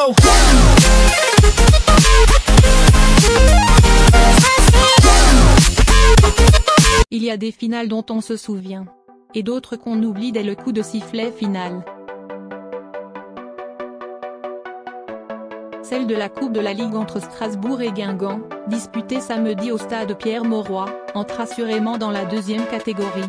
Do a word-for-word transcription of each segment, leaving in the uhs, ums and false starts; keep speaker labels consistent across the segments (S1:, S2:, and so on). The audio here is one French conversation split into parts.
S1: go.
S2: Il y a des finales dont on se souvient. Et d'autres qu'on oublie dès le coup de sifflet final. Celle de la Coupe de la Ligue entre Strasbourg et Guingamp, disputée samedi au stade Pierre-Mauroy, entre assurément dans la deuxième catégorie.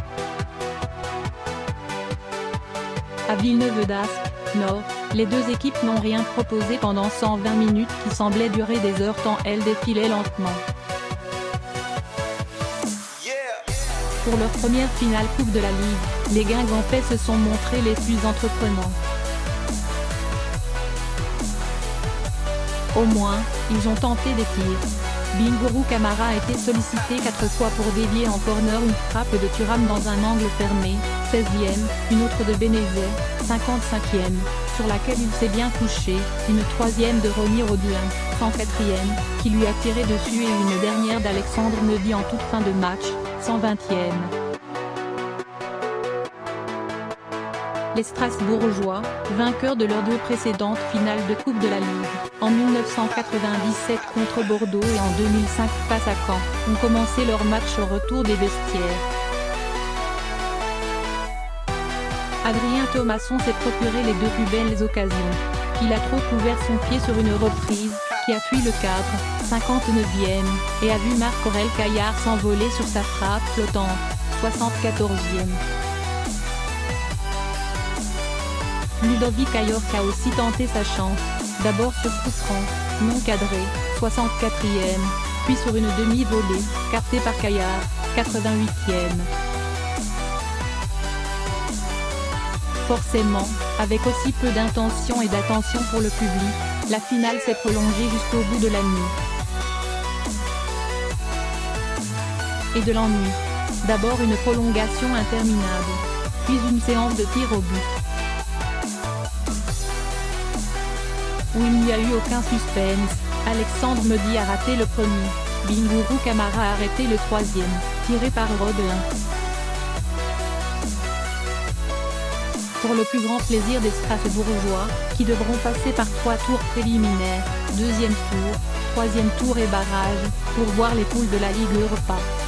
S2: À Villeneuve-d'Ascq, Nord, les deux équipes n'ont rien proposé pendant cent vingt minutes qui semblaient durer des heures tant elles défilaient lentement. Pour leur première finale Coupe de la Ligue, les Guingampais se sont montrés les plus entreprenants. Au moins, ils ont tenté des tirs. Bingourou Kamara a été sollicité quatre fois pour dévier en corner une frappe de Thuram dans un angle fermé, seizième, une autre de Benezet, cinquante-cinquième, sur laquelle il s'est bien couché, une troisième de Ronny Rodelin, cent quatrième, qui lui a tiré dessus et une dernière d'Alexandre Mendy en toute fin de match, cent vingtième. Les Strasbourgeois, vainqueurs de leurs deux précédentes finales de Coupe de la Ligue, en mille neuf cent quatre-vingt-dix-sept contre Bordeaux et en deux mille cinq face à Caen, ont commencé leur match au retour des vestiaires. Adrien Thomasson s'est procuré les deux plus belles occasions. Il a trop couvert son pied sur une reprise, qui a fui le cadre, cinquante-neuvième, et a vu Marc-Aurèle Caillard s'envoler sur sa frappe flottante, soixante-quatorzième. Ludovic Ayork a aussi tenté sa chance, d'abord sur coup franc, non cadré, soixante-quatrième, puis sur une demi-volée, captée par Caillard, quatre-vingt-huitième. Forcément, avec aussi peu d'intention et d'attention pour le public, la finale s'est prolongée jusqu'au bout de la nuit. Et de l'ennui. D'abord une prolongation interminable, puis une séance de tir au but, où il n'y a eu aucun suspense. Alexandre Mendy a raté le premier, Bingourou Kamara a arrêté le troisième, tiré par Rodelin. Pour le plus grand plaisir des Strasbourgeois, qui devront passer par trois tours préliminaires, deuxième tour, troisième tour et barrage, pour voir les poules de la Ligue Europa.